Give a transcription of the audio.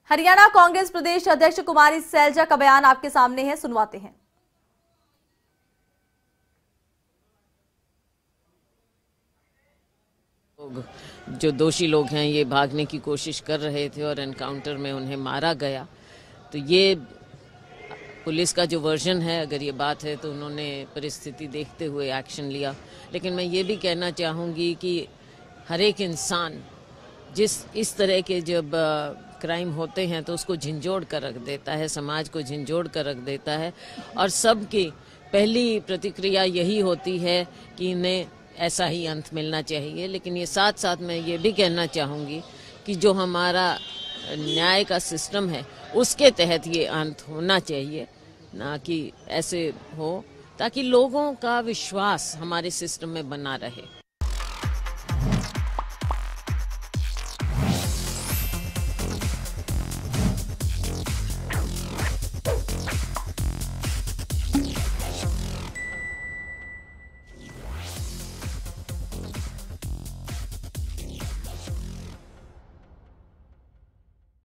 हरियाणा कांग्रेस प्रदेश अध्यक्ष कुमारी सैलजा का बयान आपके सामने है, सुनवाते हैं। जो दोषी लोग हैं ये भागने की कोशिश कर रहे थे और एनकाउंटर में उन्हें मारा गया। तो ये पुलिस का जो वर्जन है, अगर ये बात है तो उन्होंने परिस्थिति देखते हुए एक्शन लिया। लेकिन मैं ये भी कहना चाहूँगी कि हर एक इंसान इस तरह के जब क्राइम होते हैं तो उसको झिंझोड़ कर रख देता है, समाज को झिंझोड़ कर रख देता है और सबकी पहली प्रतिक्रिया यही होती है कि इन्हें ऐसा ही अंत मिलना चाहिए। लेकिन ये साथ साथ मैं ये भी कहना चाहूँगी कि जो हमारा न्याय का सिस्टम है उसके तहत ये अंत होना चाहिए, ना कि ऐसे हो, ताकि लोगों का विश्वास हमारे सिस्टम में बना रहे।